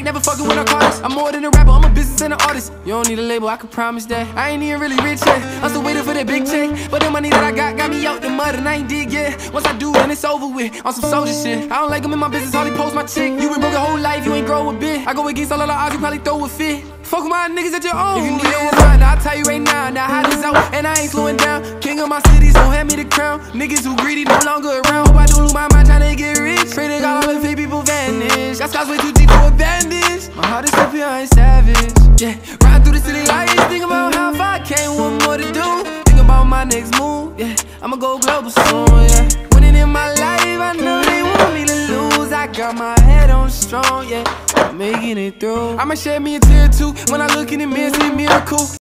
ain't never fucking with narcotics. I'm more than a rapper, I'm a business and an artist. You don't need a label, I can promise that. I ain't even really rich yet, I'm still waiting for that big check. But the money that I got me out the mud and I ain't dig yet. Once I do, then it's over with, on some soldier shit. I don't like them in my business, hardly post my chick. You been broke your whole life, you ain't grow a bit. I go against all of the odds, you probably throw a fit. Fuck with my niggas at your own. If you need it, run, I'll tell you right now. Now how this out, and I ain't slowing down. King of my city, so hand me the crown. Niggas who greedy no longer around. Hope I don't lose my mind tryna get rich. Pray to God all the fake people vanish. Got scars way too deep for a bandage. My heart is so pure, I ain't savage. Yeah, ride through the city lights. Think about how far I came, what more to do. Think about my next move. Yeah, I'ma go global soon. Yeah, winning in my life, I know they want me to lose. I got my head on strong. Yeah, I'm making it through. I'ma shed me a tear too when I look in the mirror, see a miracle.